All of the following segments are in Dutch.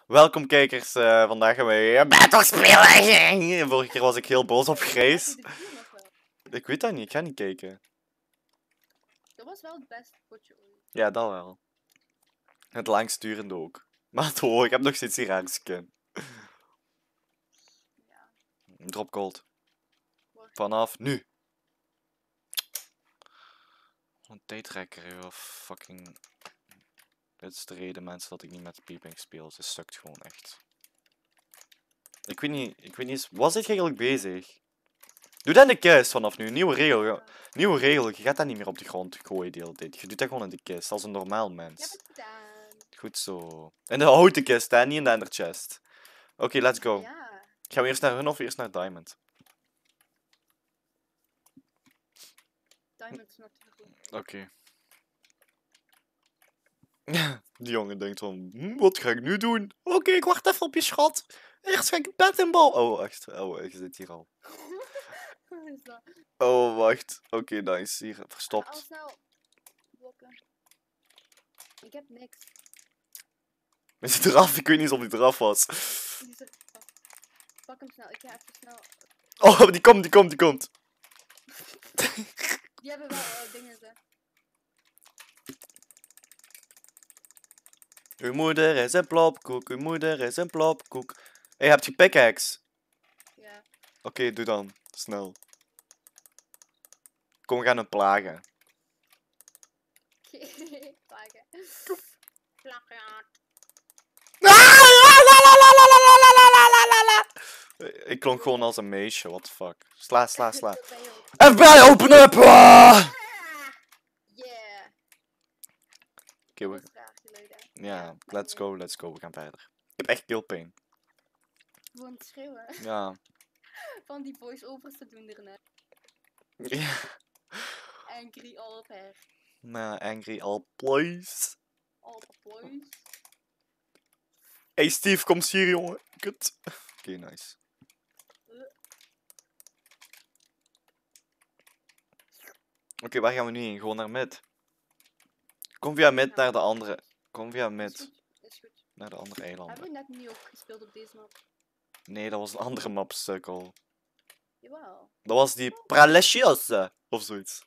Welkom kijkers, vandaag gaan we Battle spelen! Vorige keer was ik heel boos op Grace. Ik weet dat niet, ik ga niet kijken. Dat was wel het beste potje ooit. Ja, dat wel. Het langsturende ook. Maar toch, ik heb nog steeds die rare skin. Ja. Drop gold. Vanaf nu. Een tijdrekker, joh. Fucking... Dit is de reden, mensen, dat ik niet met Peeping speel. Ze sukt gewoon echt. Ik weet niet eens... Was dit eigenlijk bezig? Doe dat in de kist vanaf nu. Nieuwe regel. Ja. Nieuwe regel. Je gaat dat niet meer op de grond gooien de hele tijd. Je doet dat gewoon in de kist, als een normaal Ik heb mens. het gedaan. Goed zo. In de houten kist, hè? Niet in de ender chest. Oké, let's go. Ja. Gaan we eerst naar hun of eerst naar Diamond? Diamond is natuurlijk goed. Oké. Die jongen denkt van, wat ga ik nu doen? Oké, ik wacht even op je schat. Eerst ga ik het bed inbouwen. Oh, echt. Oh, je zit hier al. Wat is dat? Oh, wacht. Oké, nice. Hier, Al verstopt. snel blokken. Ik heb niks. Is hij eraf? Ik weet niet eens of hij eraf was. Die is er. Pak hem snel. Ik ga even snel. Oh, die komt. Die hebben wel dingen ze. Uw moeder is een plopkoek, uw moeder is een plopkoek. Hé, hebt je pickaxe? Ja. Oké, doe dan. Snel. Kom, we gaan hem plagen. Plakken. Plakken. Ik klonk gewoon als een meisje, what the fuck. Sla. Dat ben je ook. FBI, open up! Yeah. Oké, Dat is raar geluiden. ja, let's go. We gaan verder. Ik heb echt keelpijn. Gewoon schreeuwen. Ja. Van die voice-overs te doen ernet. Ja. Angry all op her. Nou, angry all please. All op boys. Hey Steve, kom eens hier, jongen. Kut. Oké, nice. Oké, waar gaan we nu heen? Gewoon naar mid. Kom via mid naar de andere. Kom via Is mid goed. Is goed. naar de andere eilanden. Hebben we net niet ook gespeeld op deze map? Nee, dat was een andere map, sukkel. Jawel. Dat was die Praleciose of zoiets.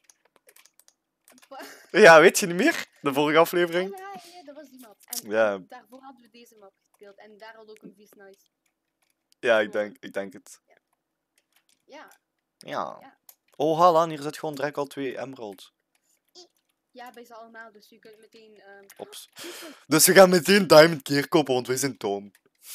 Ja, weet je niet meer? De vorige aflevering? Ja, dat was die map. En Ja. daarvoor hadden we deze map gespeeld. En daar had ook een vies nice. Ja, ik denk het. Ja. Ja. Ja. Oh, Halan, hier zit gewoon direct al 2 emeralds. Ja, bij ze allemaal. Dus je kunt meteen... Ops. Dus we gaan meteen Diamond Gear kopen, want wij zijn dom.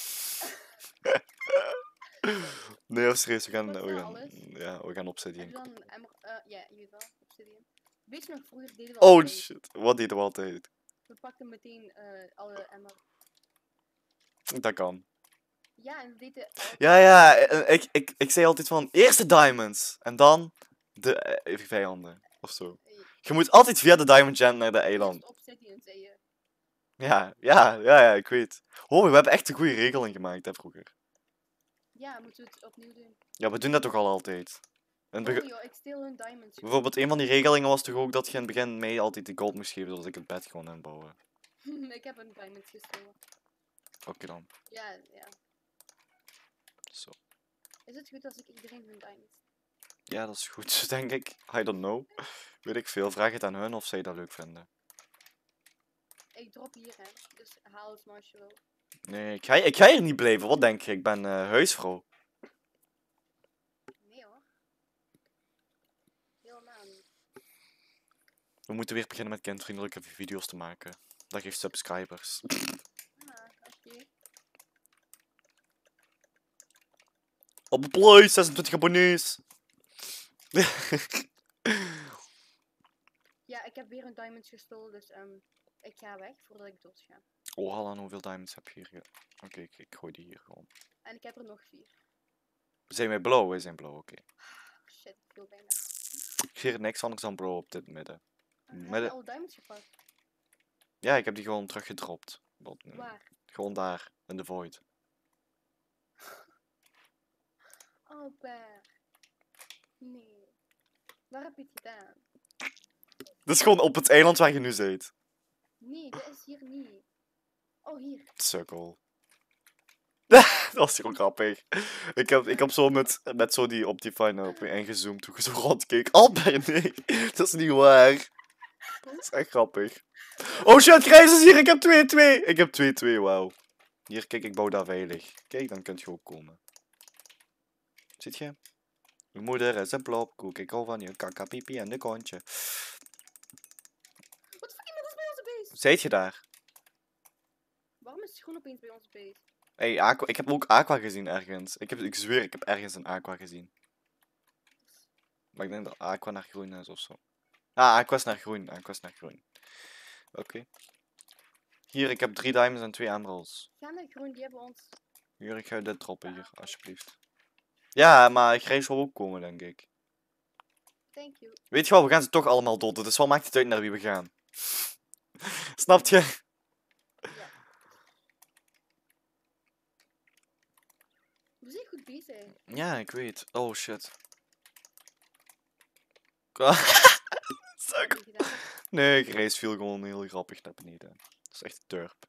Nee, of serieus, we gaan Obsidian Heb je kopen. dan... ja, je weet wel. Obsidian. Weet je nog, vroeger deden we Oh altijd... shit, wat deden we altijd? We pakten meteen alle emmer. Dat kan. Ja, en we deden... Ja, ik zei altijd van, eerst de diamonds, en dan de vijanden, of zo. Je moet altijd via de diamond gem naar de eiland. Obsidian, zei je. Ja, ik weet. Oh, we hebben echt een goede regeling gemaakt, hè, vroeger. Ja, moeten we het opnieuw doen? Ja, we doen dat toch al altijd. In het Oh begin- joh, ik steel hun diamonds. Bijvoorbeeld, een van die regelingen was toch ook dat je in het begin mij altijd de gold moest geven, zodat ik het bed gewoon inbouwen. Ik heb een diamond gestolen. Oké dan. Ja. Zo. Is het goed als ik iedereen hun diamonds... Ja, dat is goed, denk ik. I don't know. Weet ik veel. Vraag het aan hun of zij dat leuk vinden. Ik drop hier, hè. Dus haal het maar als je wil. Nee, ik ga hier niet blijven. Wat denk je? Ik ben huisvrouw. Nee hoor. Helemaal niet. We moeten weer beginnen met kindvriendelijke video's te maken. Dat geeft subscribers. Oké. Op de play, 26 abonnees. Ja, ik heb weer een diamond gestolen, dus ik ga weg voordat ik dood ga. Oh, Alan, hoeveel diamonds heb je hier? Oké, ik gooi die hier gewoon. En ik heb er nog 4. Zijn wij blauw? Wij zijn blauw, oké. Shit, ik viel bijna. Ik zie er niks anders dan blauw op dit midden. Heb je alle diamonds gepakt? Ja, ik heb die gewoon teruggedropt. Waar? Gewoon daar, in de void. Oh, Bear. Nee. Waar heb je het gedaan? Dit is gewoon op het eiland waar je nu zit. Nee, dit is hier niet. Oh, hier. Sukkel. Dat was heel grappig. Ik heb zo met zo die Optifine op me ingezoomd toen je zo rondkeek. Albert, nee, dat is niet waar. Dat is echt grappig. Oh shit, Grijs is hier, ik heb 2-2. Ik heb 2-2, wauw. Hier, kijk, ik bouw daar veilig. Kijk, dan kunt je ook komen. Ziet je? Mijn moeder is een plopkoek, ik hou van je kaka, pipi en de kontje. Wat fucking is bij onze base? Zijt je daar? Waarom is Groen opeens bij onze base? Hey, Aqua, ik heb ook Aqua gezien ergens. Ik zweer, ik heb ergens een Aqua gezien. Maar ik denk dat Aqua naar groen is of zo. Ah, Aqua is naar groen. Aqua is naar groen. Oké. Hier, ik heb 3 diamonds en 2 emeralds. Ga naar Groen, die hebben ons... Hier, ik ga dit droppen hier, alsjeblieft. Ja, maar Grijs zal ook komen, denk ik. Thank you. Weet je wel, we gaan ze toch allemaal doden, dus wat maakt het uit naar wie we gaan? Snap je? Ja. We zijn goed bezig. Ja, ik weet. Oh shit. Heb je gedaan? Nee, Grijs viel gewoon heel grappig naar beneden. Dat is echt turp.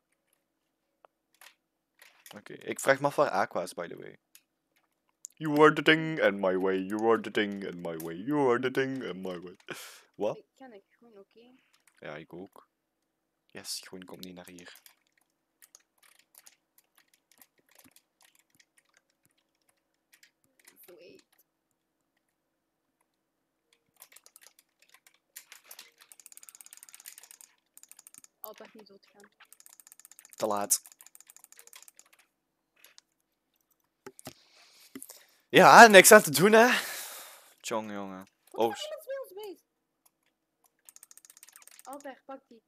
Oké, ik vraag me af waar Aqua is, by the way. You are the thing and my way, you are the thing and my way, you are the thing and my way. Wat? Ik ga naar Groen, oké? Ja, ik ook. Yes, groen komt niet naar hier. Sweet. Altijd niet doodgaan. Te laat. Ja, niks aan te doen, hè? Tjong, jongen. Wat Oh, fucking is bij onze base? Albert, pak die.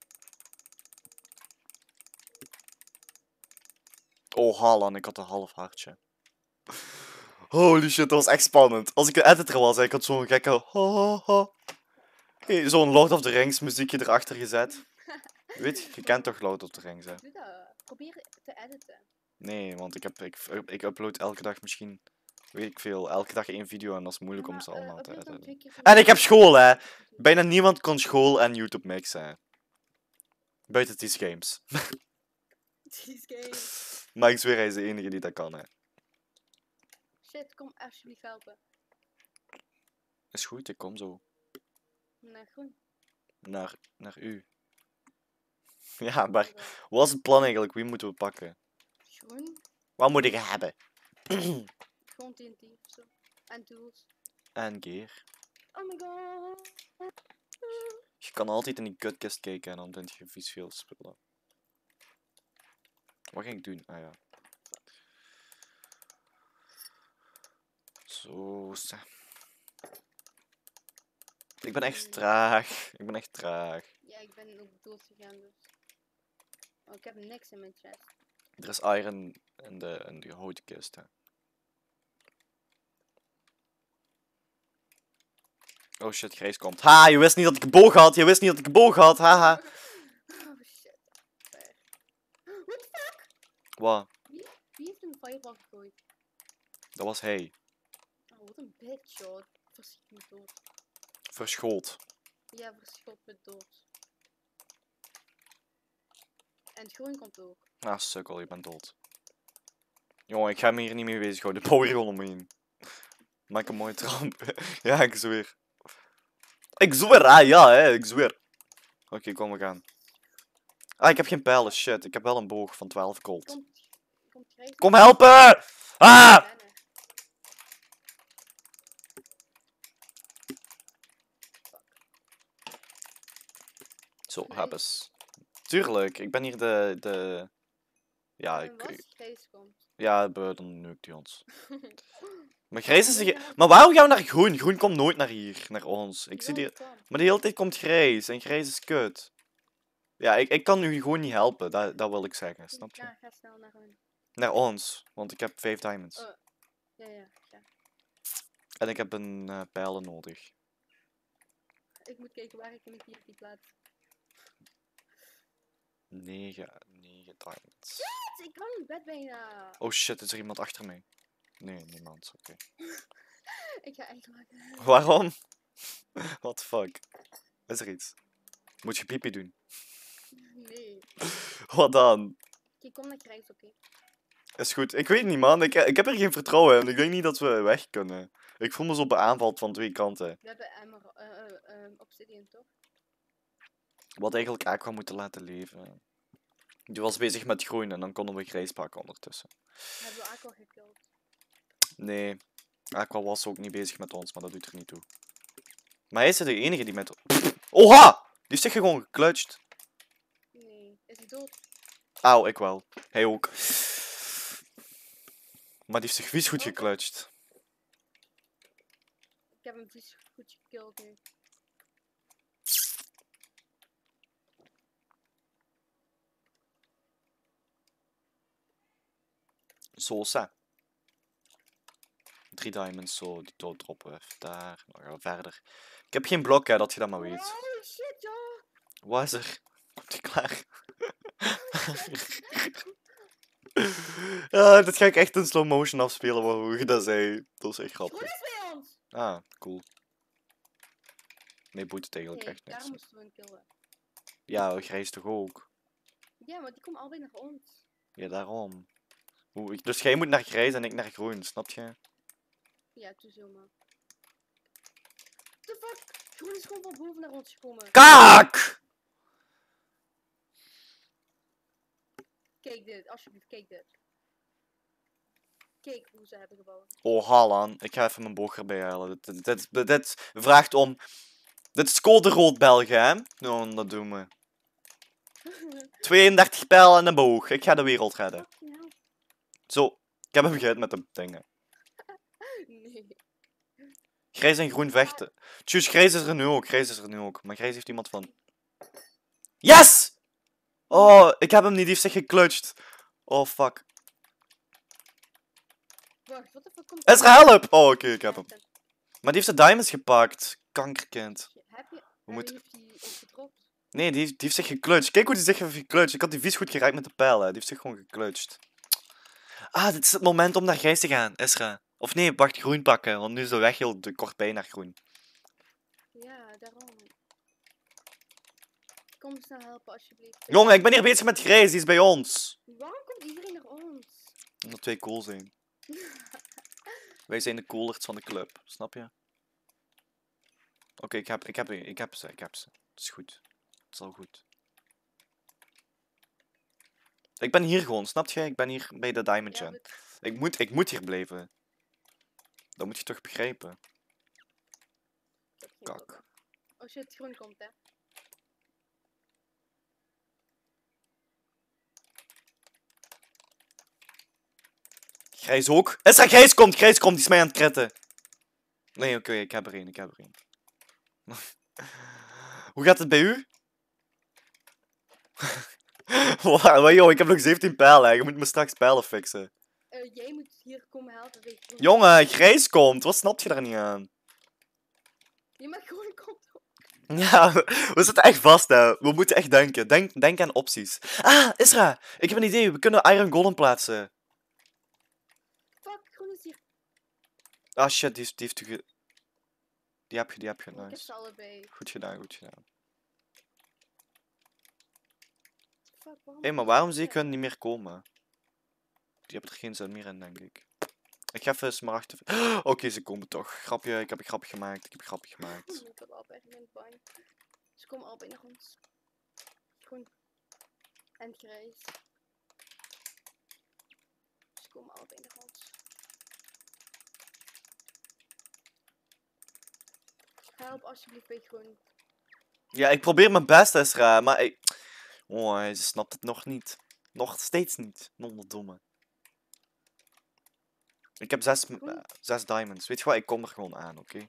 oh, Haaland, ik had een half hartje. Holy shit, dat was echt spannend. Als ik een editor was, ik had zo'n gekke... ha, ha. Hey, zo'n Lord of the Rings muziekje erachter gezet. Weet je, je kent toch Lord of the Rings, hè? Doe dat. Probeer te editen. Nee, want ik upload elke dag misschien... Weet ik veel, elke dag 1 video en dat is moeilijk om ze allemaal te editen. En ik heb school, hè. Bijna niemand kon school en YouTube mixen, hè. Buiten Ties Games. These games. Maar ik zweer, hij is de enige die dat kan, hè. Shit, kom alsjeblieft helpen. Is goed, ik kom zo. Naar Groen. Naar u. Ja, maar wat is het plan eigenlijk? Wie moeten we pakken? Groen. Wat moet ik hebben? Gewoon TNT of zo. En tools. En gear. Oh my god. Je kan altijd in die kutkist kijken en dan vind je vies veel spullen. Wat ging ik doen? Ah ja. Zo. Ik ben echt traag. Ik ben echt traag. Ja, ik ben ook dood gegaan dus. Oh, ik heb niks in mijn chest. Er is iron in de houten kist, hè. Oh shit, Grijs komt. Ha, je wist niet dat ik een boog had. Je wist niet dat ik een boog had. Haha. Oh shit. What the fuck? Wat? Wie heeft een fireball gegooid? Dat was hij. Oh, wat een bitch, joh. Verschiet me dood. Verschoot. Ja, verschot me dood. En het groen komt ook. Ah, sukkel, je bent dood. Jongen, ik ga me hier niet mee bezighouden. Bouw hier gewoon omheen. Maak een mooie tramp. Ja, ik zweer. Ik zweer, ah ja, hè, ik zweer. Oké, kom, we gaan. Ah, ik heb geen pijlen, shit. Ik heb wel een boog van 12 gold. Komt Grijs. Kom helpen! Ah! Rennen. Zo, Nice. heb eens. Tuurlijk, ik ben hier de... Ja, En wat? Grijs komt. Ja, dan neukt hij ons. Maar Grijs is... Maar waarom gaan we naar groen? Groen komt nooit naar hier, naar ons. Ik zie die... Maar de hele tijd komt Grijs en Grijs is kut. Ja, ik kan nu gewoon niet helpen, dat wil ik zeggen, snap je? Ga snel naar hun. Naar ons, want ik heb 5 diamonds. Oh. Ja. En ik heb een pijlen nodig. Ik moet kijken waar ik in de TNT plaats. 9 diamonds. Ik kwam in bed bijna. Oh shit, is er iemand achter mij? Nee, niemand, oké. Ik ga echt maken. Waarom? What the fuck? Is er iets? Moet je pipi doen? Nee. Wat dan? Oké, kom naar Grijs, oké? Is goed. Ik weet niet, man. Ik heb er geen vertrouwen in. Ik denk niet dat we weg kunnen. Ik voel me zo beaanvald van twee kanten. We hebben obsidian, toch? Wat eigenlijk Aqua moeten laten leven. Die was bezig met groeien en dan konden we grijs pakken ondertussen. Hebben we Aqua gekild? Nee, Aqua was ook niet bezig met ons, maar dat doet er niet toe. Maar hij is de enige die met... Oha! Die heeft zich gewoon geclutcht. Nee. Is hij dood? Auw, ik wel. Hij ook. Maar die heeft zich vies goed geclutcht. Ik heb hem vies goed gekild nu. Zo, sa. 3 diamonds, zo. Die dood droppen we even daar. Dan gaan we verder. Ik heb geen blok, hè, dat je dat maar weet. Oh shit, joh! Wat is er? Komt ie klaar? Ja, dit ga ik echt in slow motion afspelen, hoe je dat zei. Dat is echt Groen grappig. is bij ons! Ah, cool. Nee, boeit het eigenlijk Nee, echt daar niks. moesten we hem killen. Ja, grijs toch ook? Ja, maar die komen allebei naar ons. Ja, daarom. Dus jij moet naar grijs en ik naar groen, snap je? Ja, toe zomaar. The fuck? Groen is gewoon van boven naar ons gekomen. Kaak! Kijk dit, alsjeblieft, kijk dit. Kijk hoe ze hebben gebouwd. Oh, Haaland. Ik ga even mijn boog erbij halen. Dit vraagt om... Dit is code rood België, hè? Nou, dat doen we. 32 pijlen en een boog. Ik ga de wereld redden. Fucking hell. Zo, ik heb hem gered met de dingen. Nee. Grijs en groen vechten. Tjus, grijs is er nu ook. Grijs is er nu ook. Maar grijs heeft iemand van... Yes! Oh, ik heb hem niet. Die heeft zich geclutcht. Oh, fuck. Wacht, wat de fuck komt Ezra, help! Oh, oké, ik heb hem. Maar die heeft de diamonds gepakt. Kankerkind. Heb je... We moeten... Heeft die ook gedropt? Nee, die heeft zich geclutcht. Kijk hoe die zich heeft geclutcht. Ik had die vies goed geraakt met de pijl, hè. Die heeft zich gewoon geclutcht. Ah, dit is het moment om naar grijs te gaan, Ezra. Of nee, wacht, groen pakken. Want nu is de weg heel kort bij naar groen. Ja, daarom. Kom snel helpen, alsjeblieft. Jongen, ik ben hier bezig met grijs. Die is bij ons. Waarom komt iedereen naar ons? Omdat wij cool zijn. Wij zijn de coolers van de club. Snap je? Oké, ik heb ze. Het is goed. Het is al goed. Ik ben hier gewoon, snap je? Ik ben hier bij de Diamond Ja, Gen. Ik moet hier blijven. Dat moet je toch begrijpen? ik heb geen Kak. blokken. Oh shit, groen komt, hè. Grijs ook. Ezra, grijs komt, die is mij aan het kretten. Nee, oké, ik heb er één. Hoe gaat het bij u? Wow, joh, ik heb nog 17 pijlen. Je moet me straks pijlen fixen. Jij moet hier komen helpen bij groen. Jongen, grijs komt. Wat snapt je daar niet aan? Ja, maar groen komt ook. Ja, we zitten echt vast, hè. We moeten echt denken. Denk aan opties. Ah, Isra, ik heb een idee. We kunnen Iron Golem plaatsen. Fuck, groen is hier. Ah, shit, die heeft u Die heb je, Oh, ik heb nice. ze allebei. Goed gedaan. Fuck, waarom? Hé, maar waarom zie ik hun niet meer komen? Die hebben er geen zin meer in, denk ik. Ik ga even smaragden... Oké, ze komen toch. Grapje, ik heb een grapje gemaakt. Ik Ik heb allebei geen bang. Ze komen allebei naar ons. Groen. En grijs. Ze komen allebei naar ons. Help alsjeblieft bij groen. Ja, ik probeer mijn best, Esra, maar ik... Oh, hij snapt het nog niet. Nog steeds niet. Nonderdomme. Ik heb 6 diamonds. Weet je wat, ik kom er gewoon aan, oké?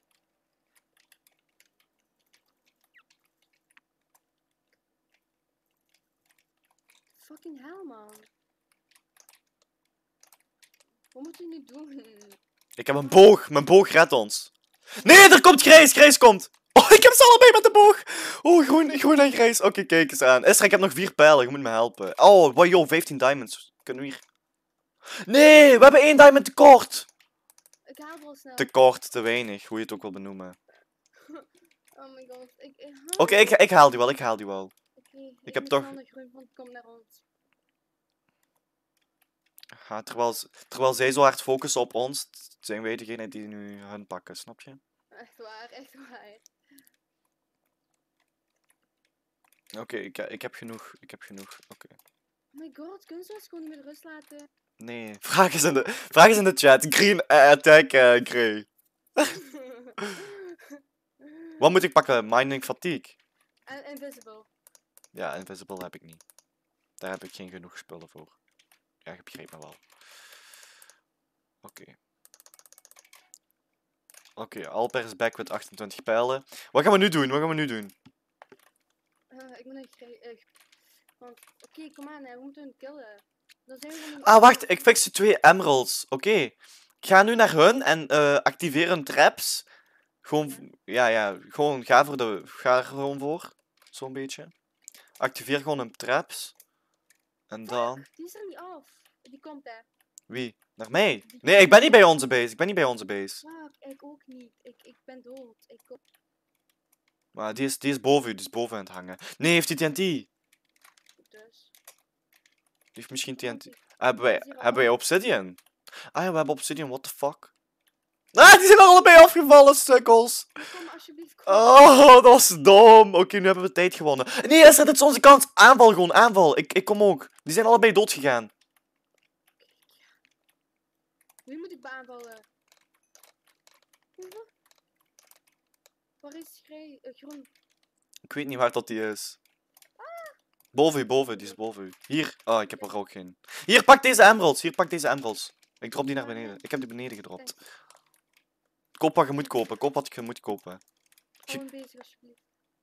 Fucking hell, man. Wat moet je nu doen? Ik heb een boog. Mijn boog redt ons. Nee, er komt grijs. Grijs komt. Oh, ik heb ze allebei met de boog. Oh, groen en grijs. Oké, kijk eens aan. Esra, ik heb nog 4 pijlen. Je moet me helpen. Oh, wow, yo, 15 diamonds. Kunnen we hier... Nee, we hebben 1 diamond tekort. Ik haal wel snel. Tekort, te weinig. Hoe je het ook wil benoemen. Oh my god. Oké, ik haal die wel. Oké, Ik heb toch- Groen, want kom naar ons. Ja, terwijl zij zo hard focussen op ons, zijn wij degene die nu hun pakken, snap je? Echt waar, echt waar. Oké, ik heb genoeg. Ik heb genoeg. Oké. Oh my god, kunnen ze ons gewoon niet met rust laten? Nee. Vraag eens in de chat. Green attack, Grey. Wat moet ik pakken? Mining fatigue. En invisible. Ja, invisible heb ik niet. Daar heb ik geen genoeg spullen voor. Ja, je begrijpt me wel. Oké. Oké, Alper is back met 28 pijlen. Wat gaan we nu doen? Wat gaan we nu doen? Ik moet nog... Want, oké, kom aan, hè. We moeten hun killen. Dan zijn we gewoon... Ah, wacht. Ik fix de 2 emeralds. Oké. Ik ga nu naar hun en activeer hun traps. Gewoon, ja, gewoon ga er gewoon voor. Zo'n beetje. Activeer gewoon hun traps. En dan... Die is er niet af. Die komt, hè. Wie? Naar mij? Nee, ik ben niet bij onze base. Ik ben niet bij onze base. Fuck, ik ook niet. Ik ben dood. Maar die is boven u. Die is boven aan het hangen. Nee, heeft hij TNT? Die Dus... heeft misschien Komt TNT. ie. Hebben wij obsidian? Ah ja, we hebben obsidian. What the fuck? Ah, die zijn er allebei afgevallen, sukkels. Kom alsjeblieft, kom. Oh, dat was dom. Oké, nu hebben we tijd gewonnen. Nee, Esra, dit is onze kans. Aanval gewoon, aanval. Ik kom ook. Die zijn allebei dood gegaan. Wie moet ik beaanvallen? Waar is groen? Ik weet niet waar dat die is. Boven, die is boven u. Hier. Oh, ik heb er ook geen. Hier, pak deze emeralds. Hier, pak deze emeralds. Ik drop die naar beneden. Ik heb die beneden gedropt. Koop wat je moet kopen. Koop wat je moet kopen. Gewoon bezig, alsjeblieft.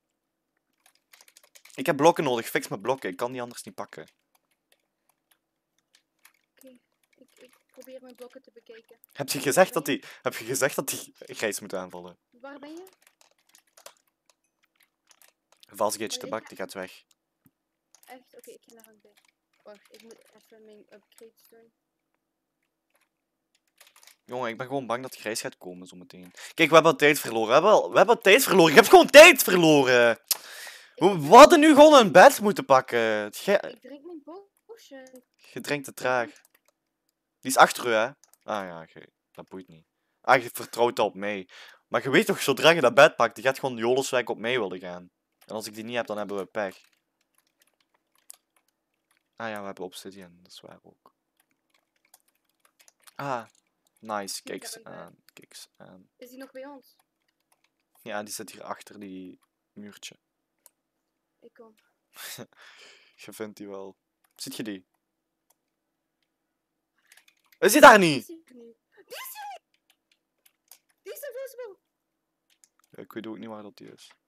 Ik heb blokken nodig. Fix mijn blokken. Ik kan die anders niet pakken. Oké, ik probeer mijn blokken te bekijken. Heb je gezegd dat die Grijs moet aanvallen? Waar ben je? Valsgate de bak, die gaat weg. Echt? Oké, ik ga naar een bij. Wacht, ik moet even mijn upgrades doen. Jongen, ik ben gewoon bang dat Grijs gaat komen zometeen. Kijk, we hebben tijd verloren. We hebben tijd verloren. Ik heb gewoon tijd verloren. We hadden nu gewoon een bed moeten pakken. Ik drink mijn potion. Je drinkt te traag. Die is achter u, hè? Ah ja, dat boeit niet. Ah, je vertrouwt dat op mij. Maar je weet toch, zodra je dat bed pakt, die gaat gewoon joloswijk op mij willen gaan. En als ik die niet heb, dan hebben we pech. Ah ja, we hebben obsidian. Dat is waar ook. Ah, nice. Kijk eens aan. Kijk eens aan. Is die nog bij ons? Ja, die zit hier achter die muurtje. Ik kom. Je vindt die wel. Ziet je die? Is die daar Die niet? is hier niet. Die is hier niet! Die is invisible! Ja, ik weet ook niet waar dat die is.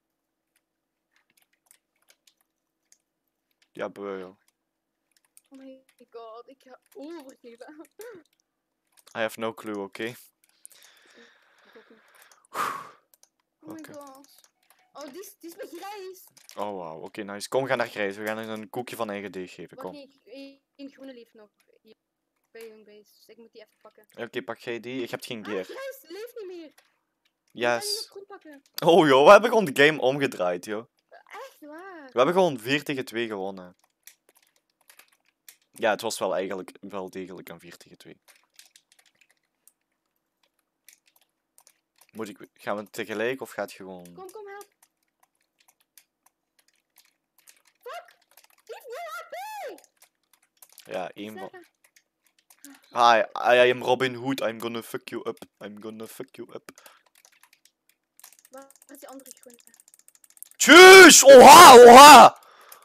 Die hebben we, joh. Oh my god, ik ga overgeven. I have no clue, oké? Ik ook niet. Oh my Oké. god. Oh, die is bij Grijs. Oh, wauw. Oké, nice. Kom, we gaan naar Grijs. We gaan hem een koekje van eigen deeg geven. Wacht, Kom. nee, één groene leeft nog. Hier, bij hun base. Dus ik moet die even pakken. Oké, pak jij die. Ik heb geen Ah, gear. Grijs leeft niet meer. Ik ga die nog Yes. groen pakken. Oh, joh. We hebben gewoon de game omgedraaid, joh. Echt waar. We hebben gewoon 4-2 gewonnen. Ja, het was wel eigenlijk wel degelijk een 4-2. Gaan we tegelijk of gaat je gewoon... Kom, help. Fuck! Die heeft 0 HP! Ja, één van... Zeg. I am Robin Hood. I'm gonna fuck you up. I'm gonna fuck you up. Waar is die andere groene? Tjus! Oha!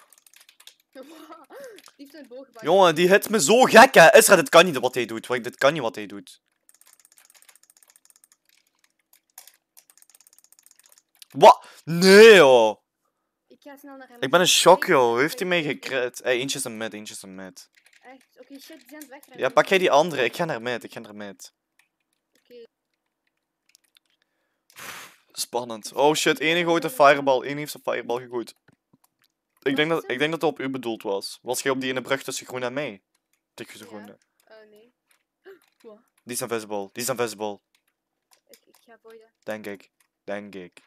Die heeft een boog gebouwd. Jongen, die hit me zo gek, hè. Isra, dit kan niet wat hij doet. Dit kan niet wat hij doet. Wat? Nee, joh. Ik ga snel naar hem. Ik ben in shock, joh. Heeft hij mij gekrit? Hey, eentje is een mid, eentje is een mid. Echt? Oké, shit, die zijn aan het wegrennen. Ja, pak jij die andere. Ik ga naar mid, ik ga naar mid. Oké. Spannend. Oh shit, één gooit een fireball. Één heeft een fireball gegooid. Ik denk dat dat op u bedoeld was. Was jij op die ene brug tussen groen en mij? Tegen de Ja. groene. Nee. Wat? Die is invisible. Die is invisible. Ik ga voiden. Denk ik. Denk ik.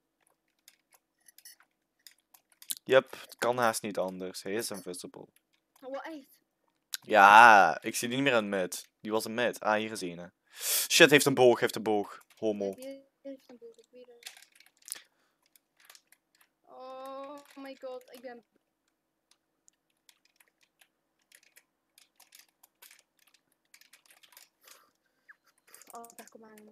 Yep, het kan haast niet anders. Hij is invisible. Oh, wat echt? Ja, ik zie die niet meer in mid. Die was een mid. Ah, hier is een. Shit, heeft een boog, heeft een boog. Homo. Die heeft een boog, ik weet het. Oh my god, ik ben... Oh, daar kom aan.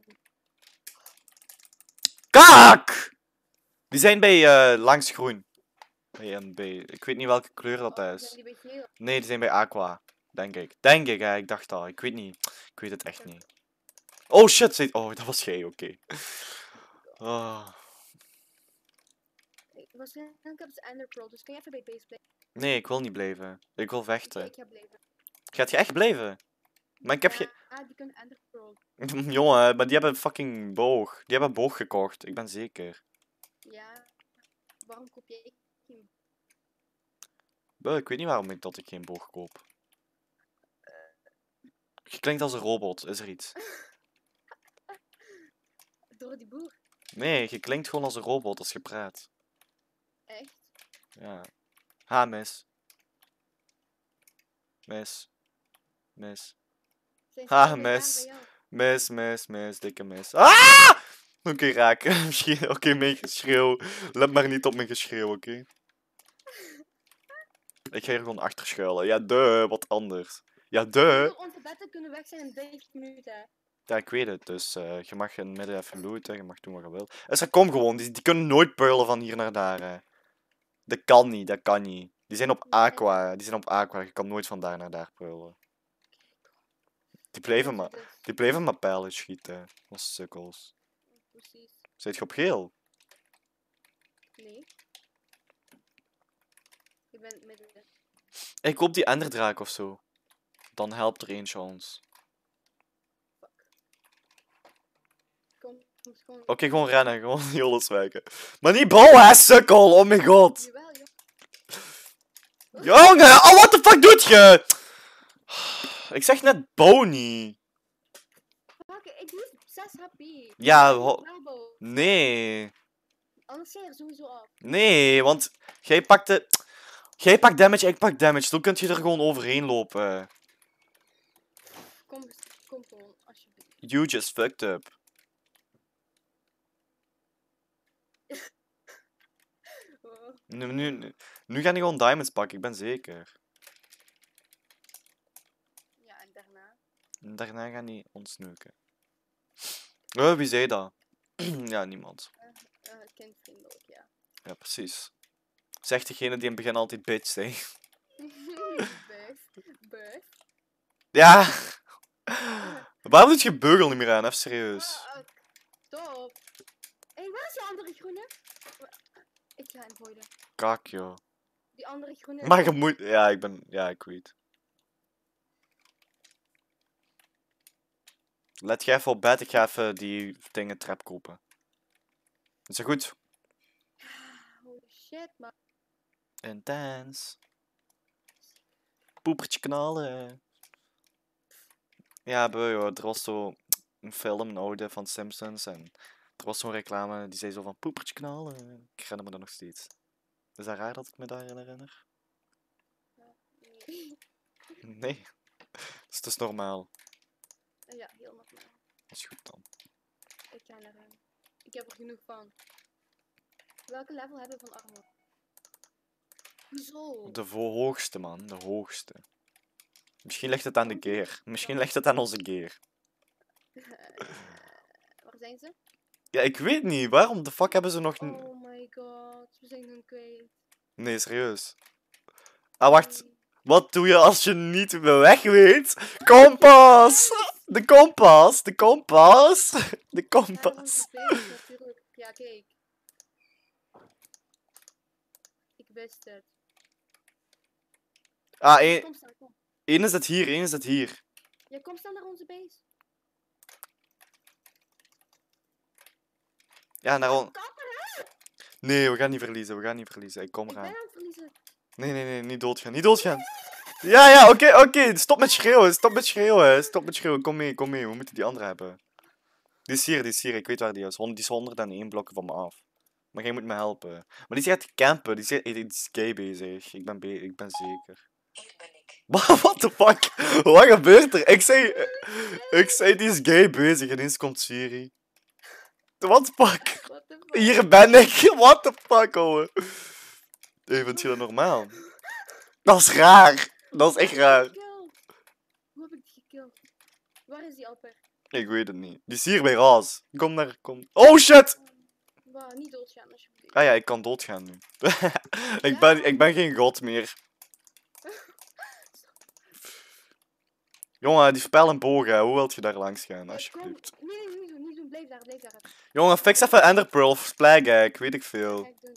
Kak! Die zijn bij langs groen. Bij NB. Ik weet niet welke kleur dat Oh, is. zijn die bij geel? Nee, die zijn bij Aqua. Denk ik. Denk ik, hè. Ik dacht dat. Ik weet niet. Ik weet het echt niet. Oh shit. Oh, dat was jij. Oké. Oh. Waarschijnlijk hebben ze Ender Pearl, dus kan je even bij base blijven? Nee, ik wil niet blijven. Ik wil Oké, vechten. ik ga blijven. Gaat je echt blijven? Maar ik heb Ja, die kunnen Ender Pearl. Jongen, maar die hebben een fucking boog. Die hebben een boog gekocht. Ik ben zeker. Ja, waarom koop jij geen... Ik weet niet waarom dat ik geen boog koop. Je klinkt als een robot. Is er iets? Door die boer? Nee, je klinkt gewoon als een robot als je praat. Echt? Ja. Ha, mis. Mis. Mis. Zijn Ha, ze allebei daar mis. bij jou? Mis. Dikke mis. Ah! Oké, raak. Misschien. Oké, mijn geschreeuw. Let maar niet op mijn geschreeuw, oké? Ik ga hier gewoon achter schuilen. Ja, wat anders. Ja, Onder onze bedden kunnen weg zijn in 30 minuten. Ja, ik weet het. Dus je mag in het midden even looten. Je mag doen wat je wil. Dus kom gewoon. Die kunnen nooit peulen van hier naar daar. Hè. Dat kan niet. Dat kan niet. Die zijn op Aqua. Die zijn op Aqua. Je kan nooit van daar naar daar peulen. Die blijven maar pijlen schieten. Als sukkels. Precies. Zit je op geel? Nee. Ik ben midden. Ik koop die enderdraak of zo. Dan helpt er één chance. Kom. Oké, gewoon rennen. Gewoon Jolis wijken. Maar niet bouwen, hè, sukkel! Oh mijn god! Jawel, joh. Jongen, oh, what the fuck doet je? Ik zeg net bouw niet. Fuck, ik doe 6 HP. Ja, Bravo. nee. Anders ga je er sowieso af. Nee, want jij pakt damage, ik pak damage. Dan kun je er gewoon overheen lopen. Kom gewoon, alsjeblieft. You just fucked up. Oh. Nu ga je gewoon diamonds pakken, ik ben zeker. Ja, en daarna? En daarna gaan die ons neuken. Wie zei dat? Ja, niemand. Kindvriendelijk, ja. Ja, precies. Zegt degene die in het begin altijd bitch zei. Buf. Ja. Waarom doet je beugel niet meer aan? Even serieus. Stop. Hé, waar is die andere groene? Ik ga hem voiden. Kak, joh. Die andere groene. Maar je moet... Ja, ik weet. Let jij even op bed, ik ga even die dingen trap kopen. Is dat goed? Holy shit, man. Intens. Poepertje knallen. Ja, joh, er was zo een film, een oude van Simpsons. En er was zo'n reclame die zei zo van poepertje knallen. Ik herinner me dat nog steeds. Is dat raar dat ik me daarin herinner? Nee. Nee. Dus het is normaal. Ja, heel normaal. Dat is goed dan. Ik ga naar hem. Ik heb er genoeg van. Welke level hebben we van armor? Hoezo? De hoogste, man. De hoogste. Misschien ligt het aan de gear. Misschien ligt het aan onze gear. Waar zijn ze? Ja, ik weet niet. Waarom de fuck hebben ze nog... Oh my god, we zijn hun kwijt. Nee, serieus. Ah, wacht. Wat doe je als je niet de weg weet? Kompas! De kompas! De kompas! De kompas! Natuurlijk. Ja, kijk. Ik wist het. Ah, Kom staan, kom. één is het hier, één is het hier. Ja, kom staan naar onze base. Ja, naar ons. Nee, we gaan niet verliezen, we gaan niet verliezen. Ik kom Ik ben eraan. aan het verliezen. Nee, niet doodgaan, niet doodgaan. Ja, oké. Stop met schreeuwen. Kom mee. We moeten die andere hebben. Die is hier. Ik weet waar die is. Die is 101 blokken van me af. Maar jij moet me helpen. Maar die gaat campen. Die is gay bezig. Ik ben zeker. Ik ben What the fuck? Wat gebeurt er? Ik zei die is gay bezig en ineens komt Siri. What the fuck? What the fuck? Hier ben ik. What the fuck, ouwe? Hey, vind je dat normaal? Dat is raar. Dat is echt raar. Hoe heb ik die gekilld? Waar is die Alper? Ik weet het niet. Die is hier bij Raas. Kom naar, kom. Oh shit! Wow, niet doodgaan alsjeblieft. Ah ja, ik kan doodgaan nu. ik ben geen god meer. Jongen, die spel en bogen, hoe wilt je daar langs gaan, alsjeblieft? Nee, niet doen. Blijf daar. Jongen, fix even Enderpearl of Splagag, weet ik veel. Ga ik doen.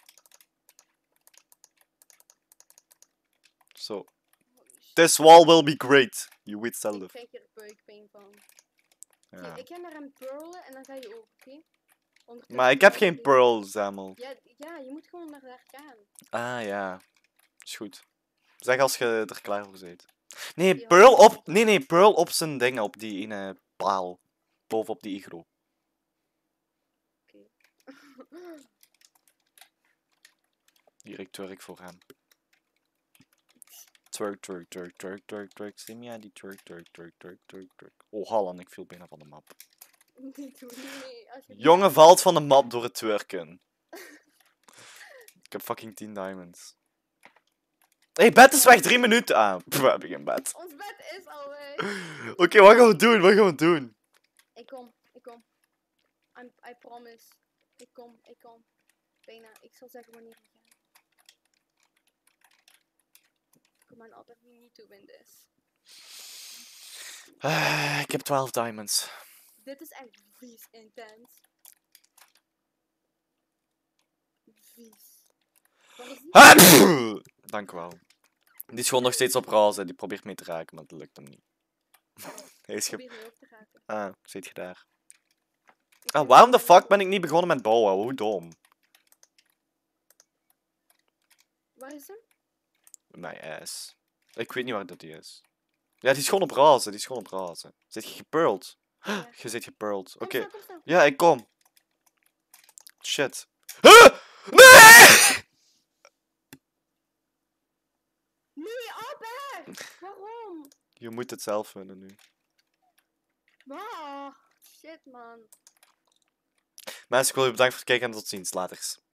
Zo. This wall will be great. You weet Ik zelf. krijg hier buikpijn van. Ja. Oké, ik ga naar hem pearlen en dan ga je ook, oké? Maar ik heb geen pearl, Zamel. Ja, je moet gewoon naar daar gaan. Ah ja. Is goed. Zeg als je er klaar voor bent. Nee, Ja. Pearl op. Nee, Pearl op zijn dingen, op die ene paal. Bovenop die igro. Hier, ik twerk voor hem. Twerk. Zie je die twerk. Oh, Hallan, ik viel bijna van de map. Niet doen, nee. Jongen valt van de map door het twerken. Ik heb fucking 10 diamonds. Hey, bed is weg, 3 minuten aan. We hebben geen bed. Ons bed is al weg. Oké, wat gaan we doen? Ik kom. I promise. Ik kom. Bijna. Ik zal zeggen wanneer we gaan. Kom aan, Albert, we need to win this. Ik heb 12 diamonds. Dit is echt vies intens. Vies. Waar is die? Dank u wel. Die is gewoon nog steeds op razen. Die probeert mee te raken, maar dat lukt hem niet. Hij is Probeer mee op te raken. Ah, zit je daar? Ik Ah, heb- waarom de fuck ben ik niet begonnen met bouwen? Hoe dom. Waar is hem? My ass. Ik weet niet waar dat die is. Ja, die is gewoon op razen. Zit je gepearld? Ja. Je zit gepearld. Oké. Kom snel. Ja, ik kom. Shit. Huh? Nee! Nee, Albert! Waarom? Je moet het zelf winnen nu. Ah, shit, man. Mensen, ik wil je bedanken voor het kijken en tot ziens. Laters.